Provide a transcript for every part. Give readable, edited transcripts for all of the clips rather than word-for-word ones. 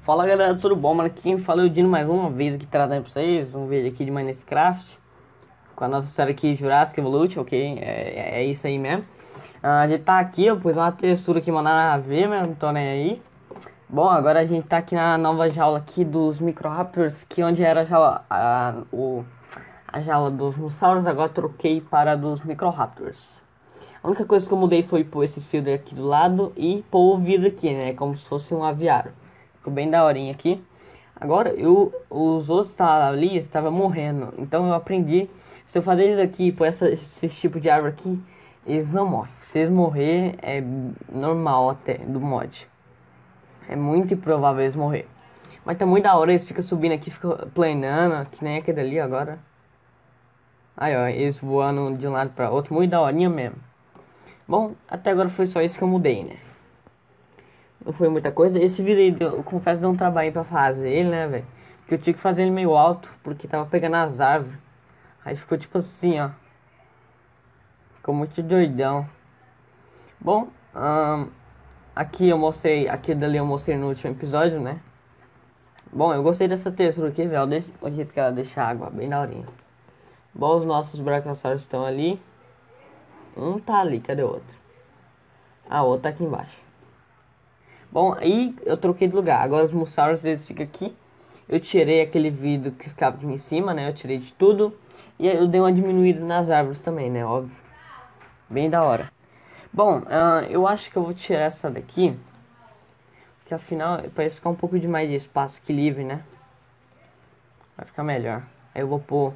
Fala galera, tudo bom? Mano, quem fala é o Dino mais uma vez aqui trazendo pra vocês um vídeo aqui de Minecraft com a nossa série aqui Jurassic Evolution, ok? É isso aí mesmo. A gente tá aqui, eu pus uma textura aqui, mano, nada a ver, mas não tô nem aí. Bom, agora a gente tá aqui na nova jaula aqui dos Microraptors, que onde era a jaula, a jaula dos dinossauros, agora troquei para a dos Microraptors. A única coisa que eu mudei foi pôr esses fios aqui do lado e pôr o vidro aqui, né? Como se fosse um aviário. Ficou bem daorinha aqui. Agora, os outros ali estavam morrendo. Então eu aprendi, se eu fazer isso aqui, pôr esse tipo de árvore aqui, eles não morrem. Se eles morrer, é normal até, do mod. É muito improvável eles morrer. Mas tá muito da hora, eles ficam subindo aqui, ficam planando, que nem aquele ali agora. Aí ó, eles voando de um lado para outro, muito daorinha mesmo. Bom, até agora foi só isso que eu mudei, né? Não foi muita coisa. Esse vídeo aí, eu confesso, deu um trabalho pra fazer ele, né, velho? Porque eu tinha que fazer ele meio alto, porque tava pegando as árvores. Aí ficou tipo assim, ó. Ficou muito doidão. Bom, aqui eu mostrei, aqui dali eu mostrei no último episódio, né? Bom, eu gostei dessa textura aqui, velho. O jeito que ela deixa a água bem daorinha. Bom, os nossos brachiosaurus estão ali. Um tá ali, cadê o outro? Ah, o outro tá aqui embaixo. Bom, aí eu troquei de lugar. Agora os Mosasaurus eles ficam aqui. Eu tirei aquele vidro que ficava aqui em cima, né? Eu tirei de tudo. E aí eu dei uma diminuída nas árvores também, né? Óbvio. Bem da hora. Bom, eu acho que eu vou tirar essa daqui. Que afinal parece ficar um pouco de mais de espaço aqui livre, né? Vai ficar melhor. Aí eu vou pôr...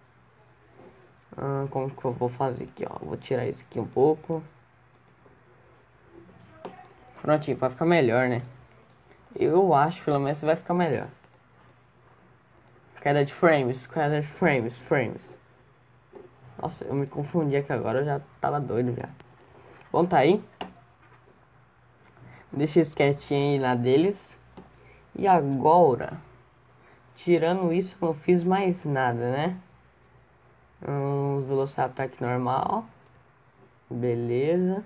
como que eu vou fazer aqui, ó? Vou tirar isso aqui um pouco. Prontinho, vai ficar melhor, né? Eu acho, pelo menos, vai ficar melhor. Queda de frames. Nossa, eu me confundi aqui agora, eu já tava doido já. Bom, tá aí. Deixa eles quietinhos aí na deles. E agora, tirando isso, eu não fiz mais nada, né? Os Velociraptor aqui normal. Beleza.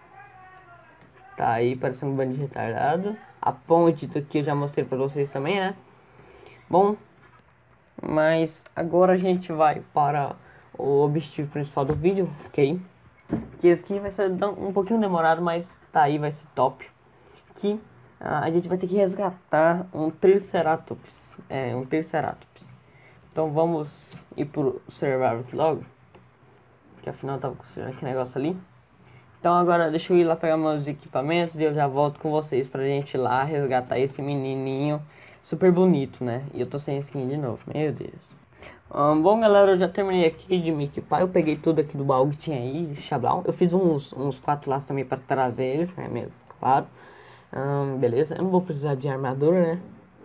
Tá aí, parecendo um bando de retardado. A ponte daqui eu já mostrei pra vocês também, né? Bom, mas agora a gente vai para o objetivo principal do vídeo, ok? Que esse aqui vai ser um pouquinho demorado, mas tá aí, vai ser top. Que a gente vai ter que resgatar um Triceratops. Um Triceratops. Então vamos ir pro Survival aqui logo. Que afinal eu tava construindo aquele negócio ali. Então agora deixa eu ir lá pegar meus equipamentos e eu já volto com vocês pra gente ir lá resgatar esse menininho super bonito, né? E eu tô sem skin de novo, meu Deus. Bom galera, eu já terminei aqui de me equipar. Eu peguei tudo aqui do baú que tinha aí, Xablau. Eu fiz uns 4 laços também pra trazer eles, né? Mesmo, claro. Beleza, eu não vou precisar de armadura, né?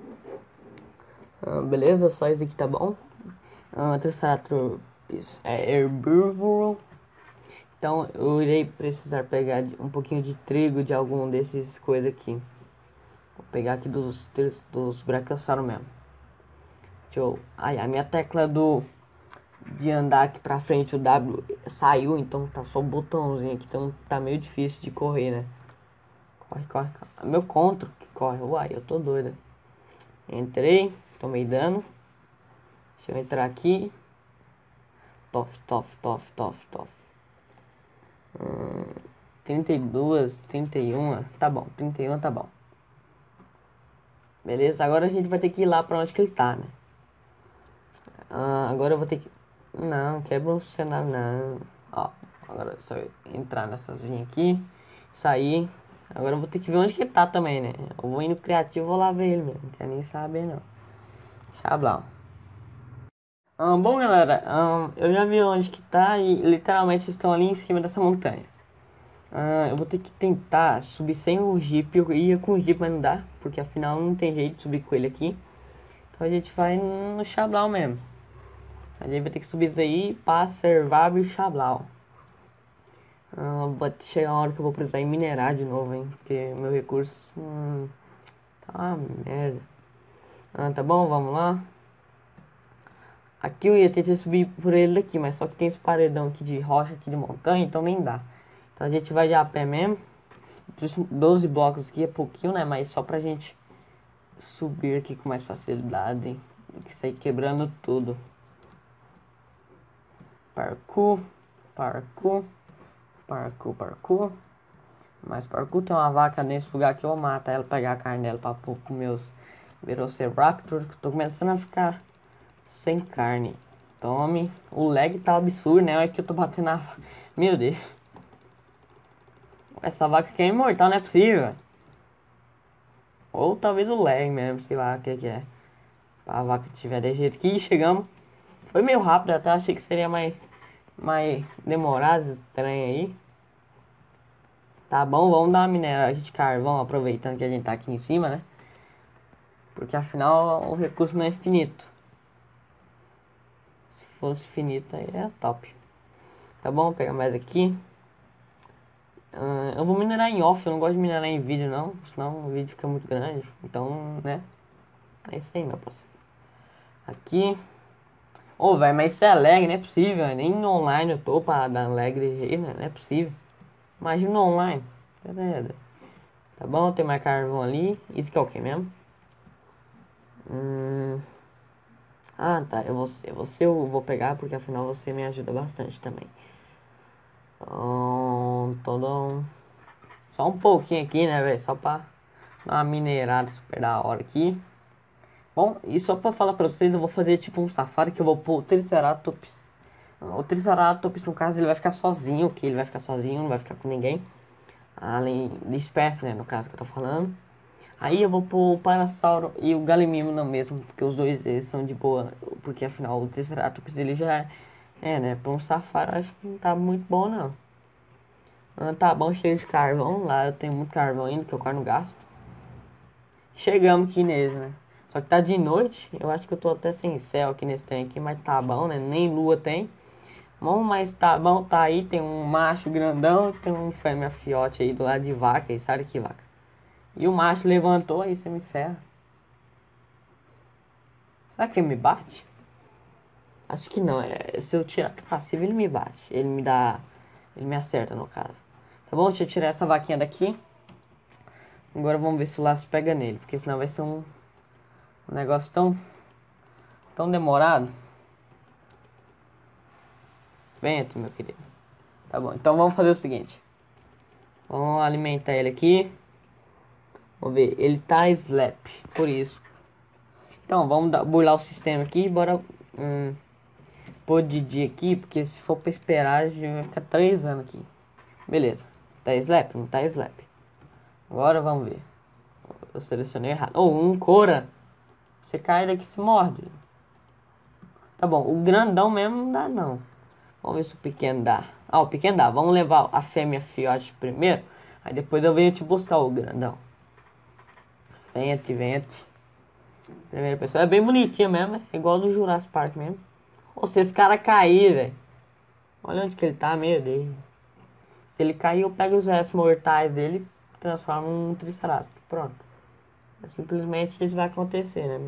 Beleza, só isso aqui tá bom. Triceratops é herbívoro. Então eu irei precisar pegar um pouquinho de trigo de algum desses coisas aqui. Vou pegar aqui dos Brachiosaurus mesmo. Deixa eu... Ai, a minha tecla de andar aqui pra frente, o W saiu, então tá só o botãozinho aqui, então tá meio difícil de correr, né? Corre. Meu contra que corre. Uai, eu tô doida. Entrei, tomei dano. Deixa eu entrar aqui. Tof. 32, 31. Tá bom, 31 tá bom. Beleza, agora a gente vai ter que ir lá pra onde que ele tá, né? Agora eu vou ter que... Não, quebra o cenário não. Ó, agora é só eu entrar nessas linhas aqui. Sair. Agora eu vou ter que ver onde que ele tá também, né? Eu vou ir no criativo e vou lá ver ele mesmo. Não quero nem saber não. Xablau. Bom galera, eu já vi onde que tá e literalmente estão ali em cima dessa montanha. Eu vou ter que tentar subir sem o Jeep. Eu ia com o Jeep, mas não dá, porque afinal não tem jeito de subir com ele aqui. Então a gente vai no Xablau mesmo. A gente vai ter que subir isso aí para Survival e Xablau. Vai chegar uma hora que eu vou precisar ir minerar de novo, hein? Porque meu recurso tá uma merda. Tá bom, vamos lá. Aqui eu ia tentar subir por ele daqui, mas só que tem esse paredão aqui de rocha, aqui de montanha, então nem dá. Então a gente vai de a pé mesmo. 12 blocos aqui é pouquinho, né? Mas só pra gente subir aqui com mais facilidade do que sair quebrando tudo. Parkour, parkour, parkour, parkour. Mas parkour, tem uma vaca nesse lugar que eu vou matar ela, pegar a carne dela pra pôr com meus Velociraptor, que tô começando a ficar sem carne. Tome. O lag tá absurdo, né? Olha que eu tô batendo na... Meu Deus. Essa vaca aqui é imortal, não é possível. Ou talvez o lag mesmo, sei lá o que é. A vaca tiver de jeito que chegamos. Foi meio rápido, até achei que seria mais demorado, estranho aí. Tá bom, vamos dar uma mineragem de carvão, aproveitando que a gente tá aqui em cima, né? Porque afinal o recurso não é infinito. Se fosse finito aí é top. Tá bom, vou pegar mais aqui. Eu vou minerar em off, eu não gosto de minerar em vídeo não, senão o vídeo fica muito grande. Então, né? É isso aí, meu parceiro. Aqui. Ô, velho, mas isso é lag, não é possível. Nem no online eu tô pra dar lag de jeito, né? Não é possível. Imagina no online. Tá bom, tem mais carvão ali. Isso que é o que mesmo? Ah, tá. Você eu vou pegar porque afinal você me ajuda bastante também. Todo... Só um pouquinho aqui, né, velho? Só pra dar uma minerada super da hora aqui. Bom, e só pra falar pra vocês, eu vou fazer tipo um safari que eu vou pôr o Triceratops. O Triceratops, no caso, ele vai ficar sozinho, ok? Ele vai ficar sozinho, não vai ficar com ninguém. Além de espécie, né, no caso que eu tô falando. Aí eu vou pôr o Parasauro e o Galimimo no mesmo, porque os dois eles são de boa. Porque afinal o Triceratops ele já né, pra um safari eu acho que não tá muito bom não. Tá bom, cheio de carvão, lá eu tenho muito carvão ainda, que eu quase não gasto. Chegamos aqui nele, né? Só que tá de noite, eu acho que eu tô até sem céu aqui nesse trem aqui, mas tá bom, né? Nem lua tem. Bom, mas tá bom, tá aí, tem um macho grandão, tem um fêmea fiote aí do lado de vaca, aí sabe que vaca. E o macho levantou, aí você me ferra. Será que ele me bate? Acho que não, se eu tirar passivo ele me bate, ele me dá, ele me acerta no caso. Tá bom, deixa eu tirar essa vaquinha daqui. Agora vamos ver se o laço pega nele, porque senão vai ser um negócio tão demorado. Vem aqui, meu querido. Tá bom, então vamos fazer o seguinte. Vamos alimentar ele aqui. Vamos ver, ele tá slap, por isso. Então vamos burlar o sistema aqui, bora pôr de dia aqui, porque se for pra esperar a gente vai ficar 3 anos aqui. Beleza, tá slap? Não tá slap. Agora vamos ver. Eu selecionei errado. Um Cora. Você cai daqui e se morde. Tá bom, o grandão mesmo não dá não. Vamos ver se o pequeno dá. O pequeno dá. Vamos levar a fêmea fiote primeiro. Aí depois eu venho te buscar o grandão. Vente. Primeira pessoa. É bem bonitinha mesmo. É igual do Jurassic Park mesmo. Ou se esse cara cair, velho. Olha onde que ele tá, meu Deus. Se ele cair, eu pego os restos mortais dele e transformo num Triceratops. Pronto. Simplesmente isso vai acontecer, né?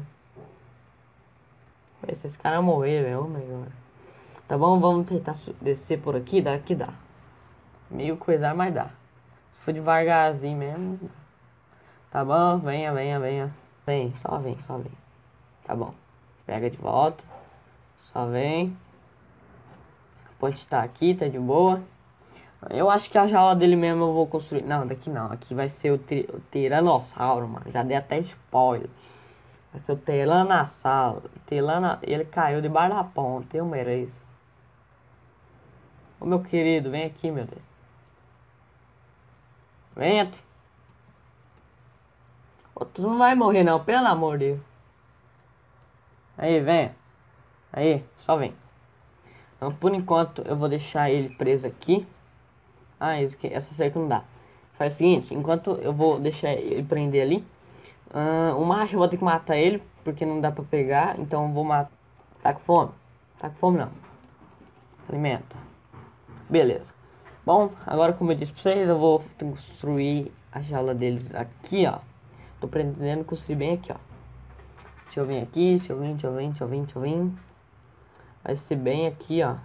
Se esse cara morrer, velho. Oh my God. Tá bom, vamos tentar descer por aqui. Daqui dá. Meio coisar, mas dá. Se for devagarzinho mesmo. Tá bom, venha. Vem, só vem. Tá bom. Pega de volta. Só vem. Pode estar aqui, tá de boa. Eu acho que a jaula dele mesmo eu vou construir. Não, daqui não. Aqui vai ser o Tiranossauro, mano. Já dei até spoiler. Vai ser o Tiranossauro. Ele caiu debaixo da ponte. Eu mereço. Ô meu querido, vem aqui, meu Deus. Venha. Tu não vai morrer não, pelo amor de Deus. Aí, vem. Aí, só vem. Então, por enquanto, eu vou deixar ele preso aqui. Essa cerca não dá. Faz o seguinte, enquanto eu vou deixar ele prender ali. O macho eu vou ter que matar ele, porque não dá pra pegar. Então eu vou matar. Tá com fome? Tá com fome não. Alimenta. Beleza. Bom, agora como eu disse pra vocês, eu vou construir a jaula deles aqui, ó. Tô pretendendo construir bem aqui, ó. Deixa eu vir aqui, deixa eu vir. Vai ser bem aqui, ó.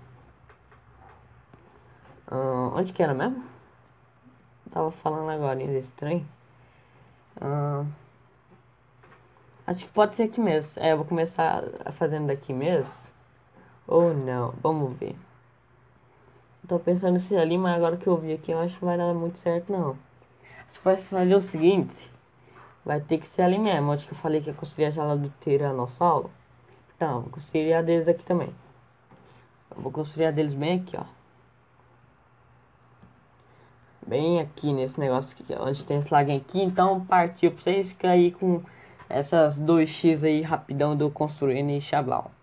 Onde que era mesmo? Tava falando agora desse trem. Acho que pode ser aqui mesmo. Eu vou começar fazendo daqui mesmo. Ou não, vamos ver. Tô pensando se ali, mas agora que eu vi aqui, eu acho que vai dar muito certo, não. Acho que vai fazer o seguinte. Vai ter que ser ali mesmo. Acho que eu falei que ia construir a jaula do Tiranossauro. Então, eu vou construir a deles aqui também. Eu vou construir a deles bem aqui, ó. Bem aqui nesse negócio aqui, onde tem esse laguinho aqui. Então, partiu pra vocês ficar aí com essas 2x aí rapidão do construindo e chablau.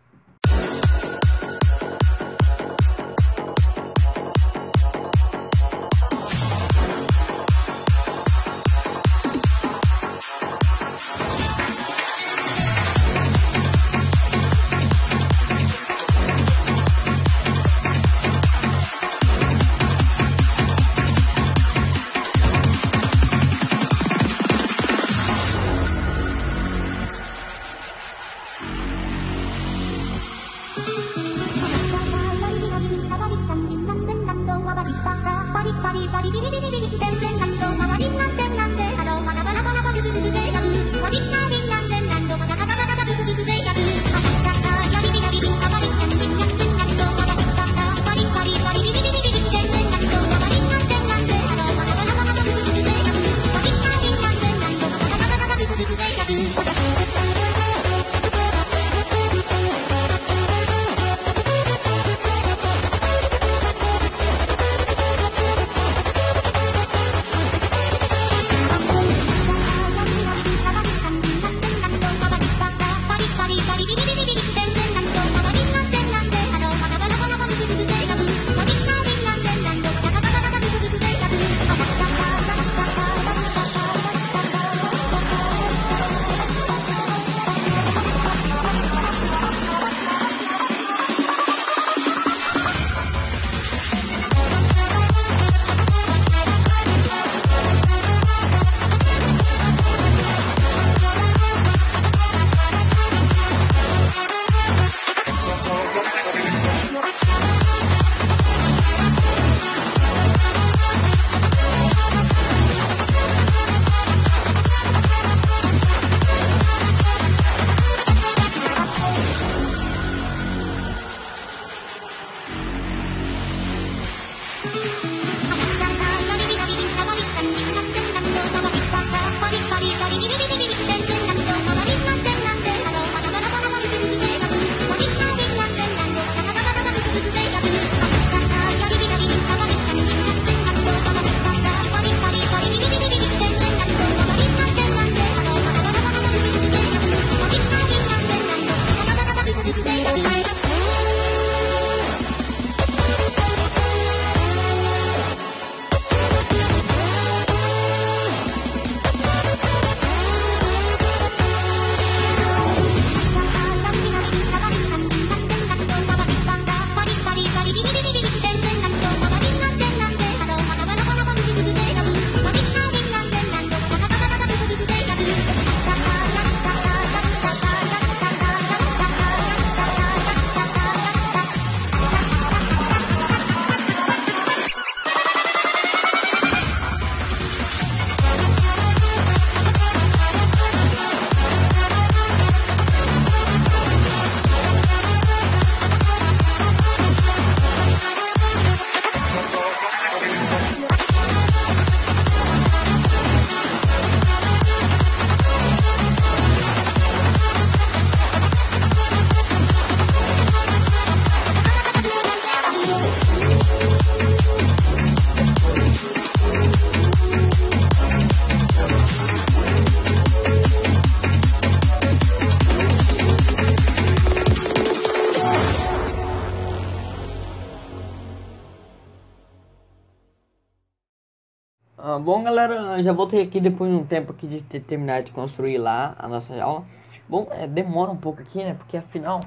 Bom, galera, já voltei aqui depois de um tempo aqui de ter terminado de construir lá a nossa jaula. Bom, demora um pouco aqui, né? Porque afinal,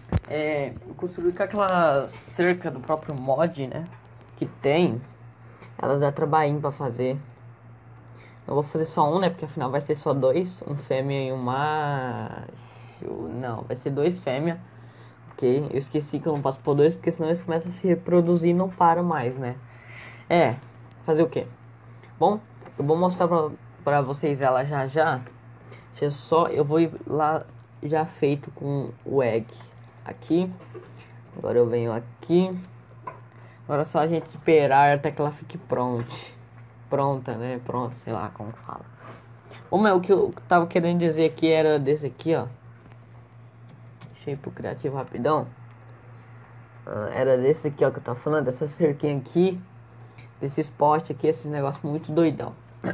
eu construí com aquela cerca do próprio mod, né? Que tem. Elas dá trabalhinho pra fazer. Eu vou fazer só um, né? Porque afinal vai ser só dois. Um fêmea e um macho. Não, vai ser dois fêmea. Ok, eu esqueci que eu não posso pôr dois, porque senão eles começam a se reproduzir e não param mais, né? Fazer o quê? Bom, eu vou mostrar pra vocês ela já já. Deixa só, eu vou ir lá já feito com o egg aqui. Agora eu venho aqui. Agora é só a gente esperar até que ela fique pronta, né? Pronta, sei lá como fala. O que eu tava querendo dizer aqui era desse aqui, ó. Deixa eu ir pro criativo rapidão. Era desse aqui, ó, que eu tava falando. Dessa cerquinha aqui. Desse esporte aqui, esses negócios muito doidão.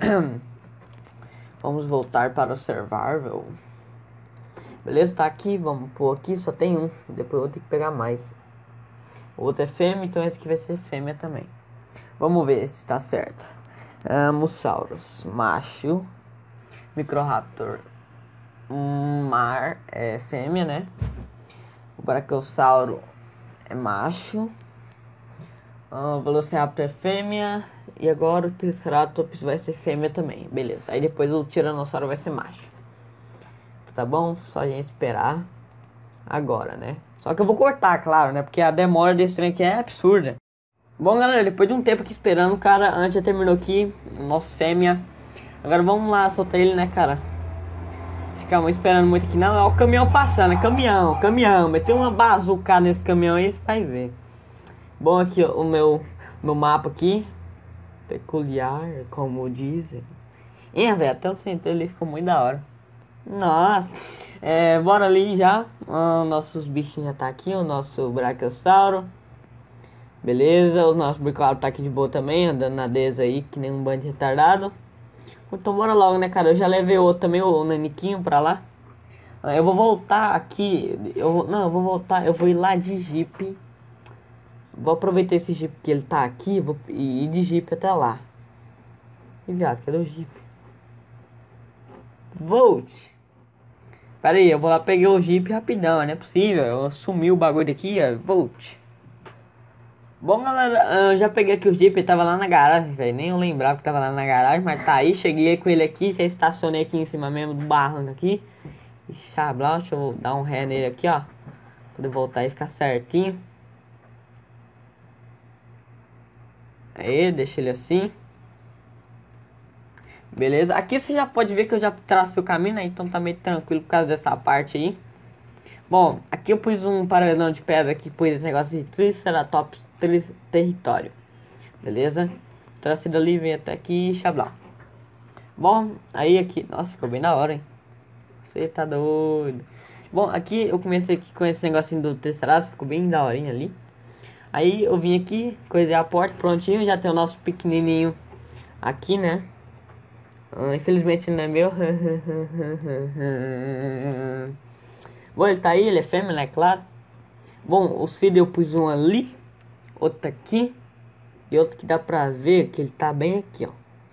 Vamos voltar para o survival. Beleza, tá aqui, vamos pôr aqui, só tem um. Depois eu vou ter que pegar mais. O outro é fêmea, então esse aqui vai ser fêmea também. Vamos ver se tá certo. Mosaurus, macho. Microraptor, mar, é fêmea, né? O Brachiosauro é macho. O Velociraptor é fêmea. E agora o Triceratops vai ser fêmea também. Beleza, aí depois o Tiranossauro vai ser macho. Tá bom? Só a gente esperar agora, né? Só que eu vou cortar, claro, né? Porque a demora desse trem aqui é absurda. Bom, galera, depois de um tempo aqui esperando, cara, a gente já terminou aqui, o nosso fêmea. Agora vamos lá soltar ele, né, cara? Ficamos esperando muito aqui. Não, é o caminhão passando, é caminhão. Meteu uma bazuca nesse caminhão aí, você vai ver. Bom, aqui, ó, o meu mapa aqui. Peculiar, como dizem. Velho, até o centro ele ficou muito da hora. Nossa, bora ali já. Nossos bichinhos já tá aqui. O nosso Brachiosauro. Beleza, o nosso Bricolauro tá aqui de boa também. Andando na desa aí, que nem um bando de retardado. Então bora logo, né, cara? Eu já levei outro também, o Naniquinho pra lá. Eu vou voltar aqui. Eu vou voltar. Eu vou ir lá de Jeep. Vou aproveitar esse Jeep que ele tá aqui. Vou ir de Jeep até lá. E viado, cadê o Jeep? Volte. Pera aí, eu vou lá pegar o Jeep rapidão, não é possível. Eu sumi o bagulho daqui, ó. Volte. Bom, galera, eu já peguei aqui o Jeep, ele tava lá na garagem, velho. Nem eu lembrava que tava lá na garagem, mas tá aí. Cheguei com ele aqui, já estacionei aqui em cima mesmo do barranco aqui. E xablau, deixa eu dar um ré nele aqui, ó. Pra ele voltar e ficar certinho. Aí, deixa ele assim. Beleza, aqui você já pode ver que eu já tracei o caminho, né? Então tá meio tranquilo por causa dessa parte aí. Bom, aqui eu pus um paralelão de pedra que pus esse negócio de Triceratops território. Beleza? Tracei dali, vem até aqui e xablá. Bom, aí aqui... Nossa, ficou bem da hora, hein? Você tá doido. Bom, aqui eu comecei aqui com esse negocinho do Triceratops. Ficou bem da horinha ali. Aí eu vim aqui, coisei a porta, prontinho. Já tem o nosso pequenininho aqui, né? Infelizmente não é meu. Bom, ele tá aí, ele é fêmea, né? Claro. Bom, os filhos eu pus um ali, outro aqui e outro que dá pra ver que ele tá bem aqui, ó.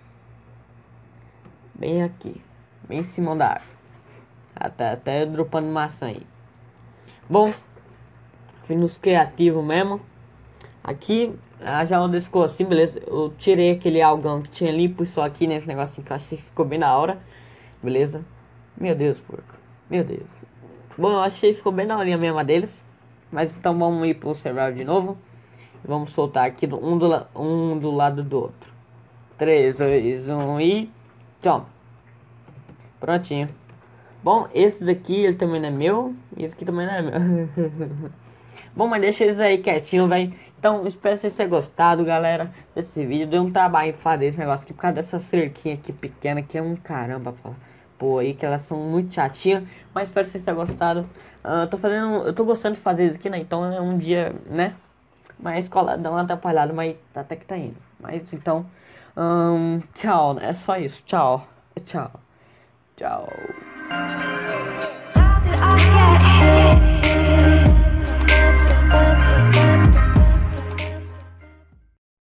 Bem aqui, bem em cima da árvore. Até dropando maçã aí. Bom, fui nos criativos mesmo. Aqui, já onde ficou assim, beleza. Eu tirei aquele algão que tinha ali, pus só aqui nesse negocinho que eu achei que ficou bem da hora. Beleza. Meu Deus, porco. Meu Deus. Bom, eu achei que ficou bem da horinha mesmo a deles. Mas então vamos ir pro server de novo. Vamos soltar aqui um do lado do outro. 3, 2, 1 e... tchau. Prontinho. Bom, esses aqui, ele também não é meu. E esse aqui também não é meu. Bom, mas deixa eles aí quietinho, velho. Então, espero que vocês tenham gostado, galera, desse vídeo. Deu um trabalho fazer esse negócio aqui por causa dessa cerquinha aqui pequena, que é um caramba, pô, aí que elas são muito chatinhas. Mas espero que vocês tenham gostado. Eu tô gostando de fazer isso aqui, né? Então é um dia, né? Mas a escola dá uma atrapalhada, mas até que tá indo. Mas então, tchau, né? É só isso. Tchau. Tchau. Tchau.